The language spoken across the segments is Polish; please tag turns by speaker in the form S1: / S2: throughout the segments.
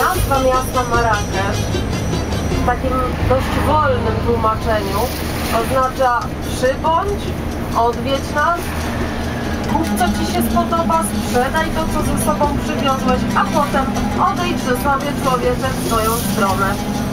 S1: Nazwa miasta Marrakesz w takim dość wolnym tłumaczeniu oznacza przybądź, odwiedź nas, kup co ci się spodoba, sprzedaj to co ze sobą przywiozłeś, a potem odejdź ze sobie człowiecze w swoją stronę.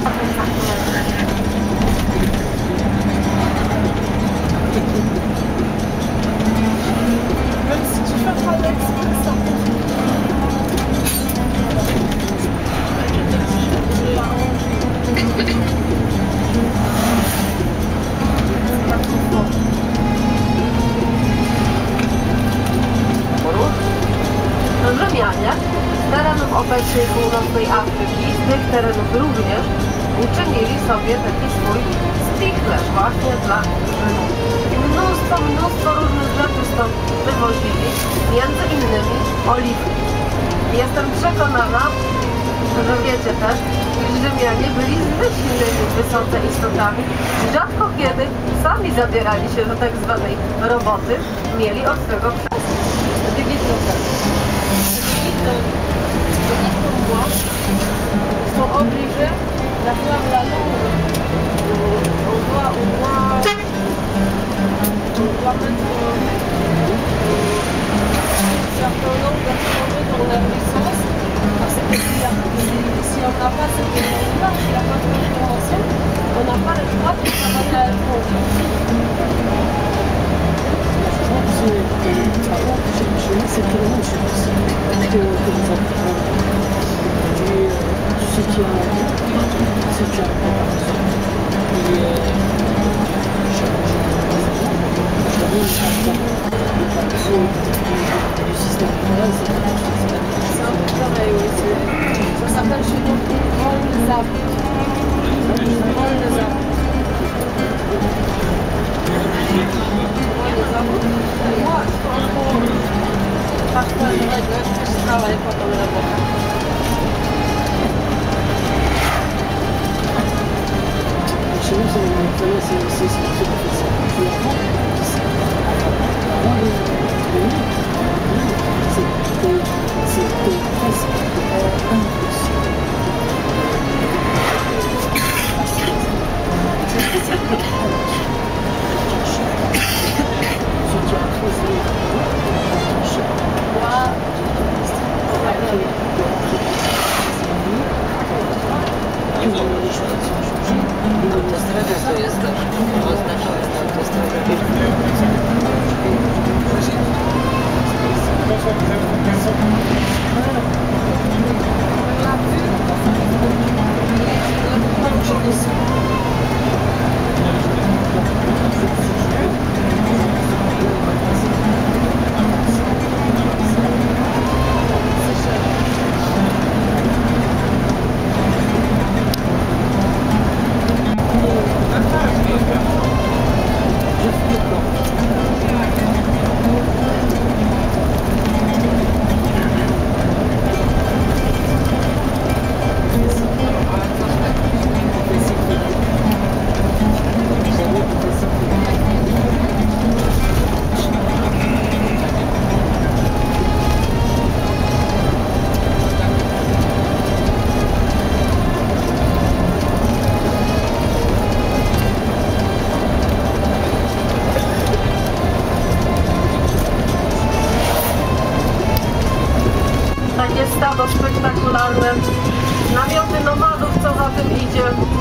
S1: Rzymianie z terenów obecnej północnej Afryki, z tych terenów również, uczynili sobie taki swój spichlerz właśnie dla Rzymu. I mnóstwo różnych rzeczy stąd wywozili, między innymi oliwki. Jestem przekonana, że wiecie też, iż Rzymianie byli zmyślnymi wysoce istotami i rzadko kiedy sami zabierali się do tak zwanej roboty, mieli od tego Ils sont obligés d'avoir la langue. On doit mettre certains langues à changer dans leur licence parce que si on n'a pas cette langue-là, s'il n'y a pas de formation, on n'a pas le droit de travailler à l'étranger. C'est vraiment une chose que nous apprenons et ce qui a du système moral, c'est un peu pareil, oui. Ça s'appelle chez nous rôle des arbres. Rôle des arbres. Moi, je travaille pas comme l'avocat. Chez nous, c'est stado spektakularne, namioty nomadów, co za tym idzie.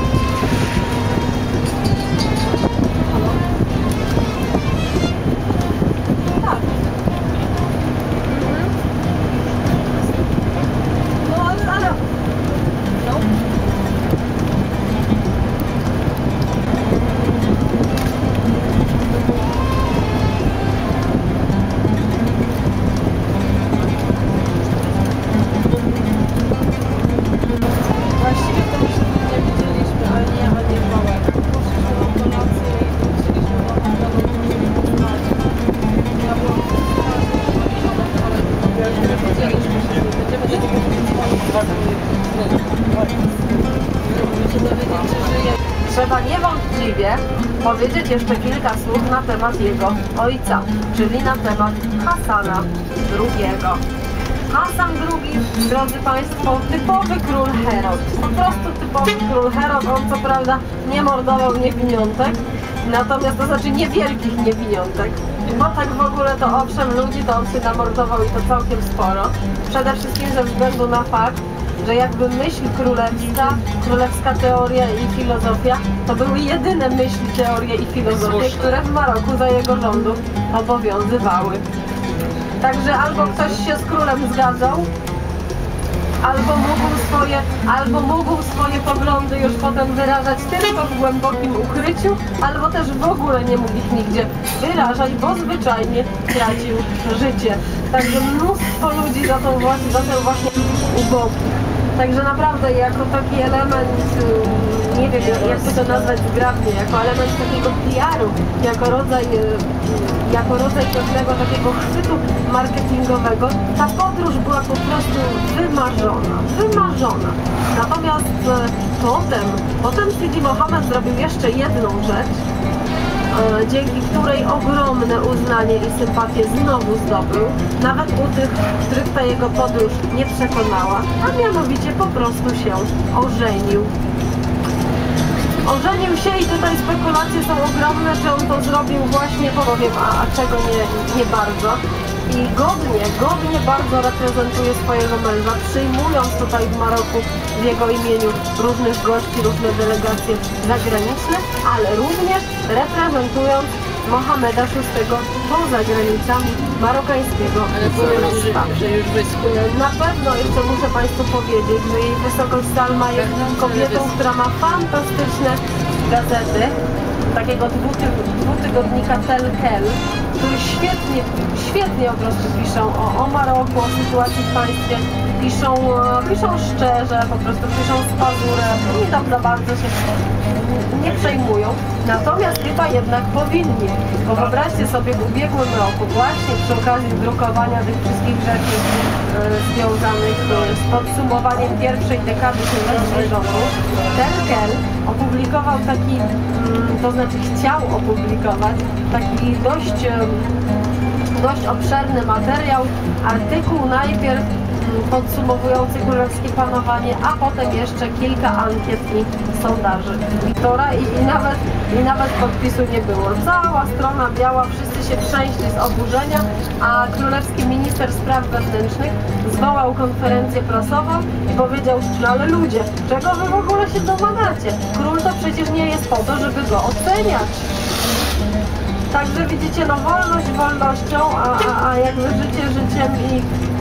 S1: Tak. No ale... No. Trzeba niewątpliwie powiedzieć jeszcze kilka słów na temat jego ojca, czyli na temat Hasana II. Hasan II, drodzy Państwo, typowy król Herod. Po prostu typowy król Herod. On co prawda nie mordował niewiniątek, natomiast to znaczy niewielkich niewiniątek. Bo tak w ogóle to owszem ludzi to on się namordował i to całkiem sporo. Przede wszystkim ze względu na fakt, że jakby myśl królewska teoria i filozofia to były jedyne myśli, teorie i filozofie, które w Maroku za jego rządów obowiązywały. Także albo ktoś się z królem zgadzał, albo mógł swoje poglądy już potem wyrażać tylko w głębokim ukryciu, albo też w ogóle nie mógł ich nigdzie wyrażać, bo zwyczajnie tracił życie. Także mnóstwo ludzi za tę właśnie ubogich. Także naprawdę jako taki element, nie wiem jakby to nazwać zgrabnie, jako element takiego PR-u, jako rodzaj pewnego takiego chwytu marketingowego, ta podróż była po prostu wymarzona. Natomiast potem Sidi Mohammed zrobił jeszcze jedną rzecz, dzięki której ogromne uznanie i sympatię znowu zdobył, nawet u tych, których ta jego podróż nie przekonała, a mianowicie po prostu się ożenił. Ożenił się i tutaj spekulacje są ogromne, czy on to zrobił właśnie, powiem, a czego nie bardzo. I godnie bardzo reprezentuje swojego męża, przyjmując tutaj w Maroku w jego imieniu różnych gości, różne delegacje zagraniczne, ale również reprezentując Mohameda VI poza granicami marokańskiego królestwa. Na pewno jeszcze muszę Państwu powiedzieć, że jej wysokość Salma jest kobietą, która ma fantastyczne gazety, takiego dwutygodnika Tel Kel, który świetnie po prostu piszą o Maroku, o sytuacji w państwie, piszą szczerze, po prostu piszą z pazurem, nie tam za bardzo się nie przejmują, natomiast chyba jednak powinni, bo wyobraźcie sobie w ubiegłym roku, właśnie przy okazji drukowania tych wszystkich rzeczy związanych z podsumowaniem pierwszej dekady średniej rządu, Tel Kel opublikował taki, to znaczy chciał opublikować taki dość obszerny materiał, artykuł najpierw podsumowujący królewskie panowanie, a potem jeszcze kilka ankiet i sondaży Wiktora i nawet podpisu nie było. Cała strona biała, wszyscy się trzęśli z oburzenia, a królewski minister spraw wewnętrznych zwołał konferencję prasową i powiedział: no ale ludzie, czego wy w ogóle się domagacie? Król to przecież nie jest po to, żeby go oceniać. Także widzicie, no wolność wolnością, a jakby życie życiem i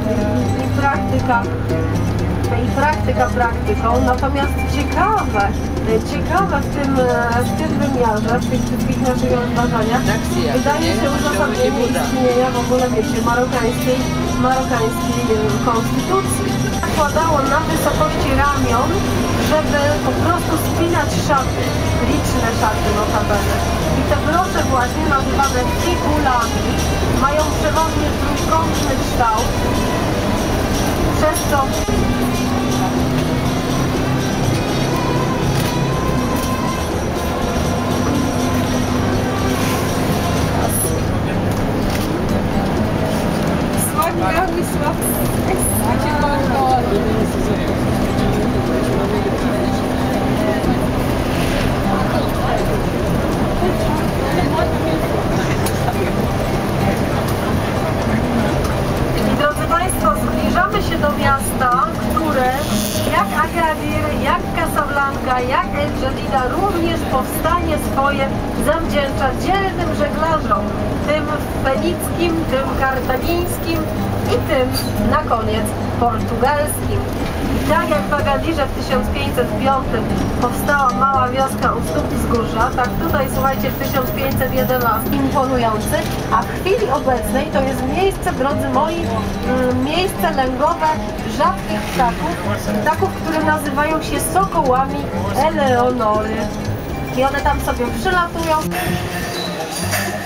S1: praktyka praktyką. Natomiast ciekawe w tym wymiarze, w tych wszystkich naszych rozważaniach, wydaje się uzasadnienie istnienia w ogóle, wiecie, marokańskiej konstytucji. Zakładało na wysokości ramion, żeby po prostu spinać szaty, liczne szaty notabene. I te brosze właśnie nazywane figulami mają przeważnie trójkątny kształt, przez co I drodzy Państwo, zbliżamy się do miasta, które jak Agadir, jak Casablanca, jak El Jadida również powstanie swoje zawdzięcza dzielnym żeglarzom, tym fenickim, tym kartagińskim i tym na koniec portugalskim. I tak jak w Agadirze w 1505 powstała mała wioska u stóp wzgórza, tak tutaj słuchajcie w 1511 imponujący, a w chwili obecnej to jest miejsce, drodzy moi, miejsce lęgowe rzadkich ptaków, które nazywają się sokołami Eleonory. I one tam sobie przylatują.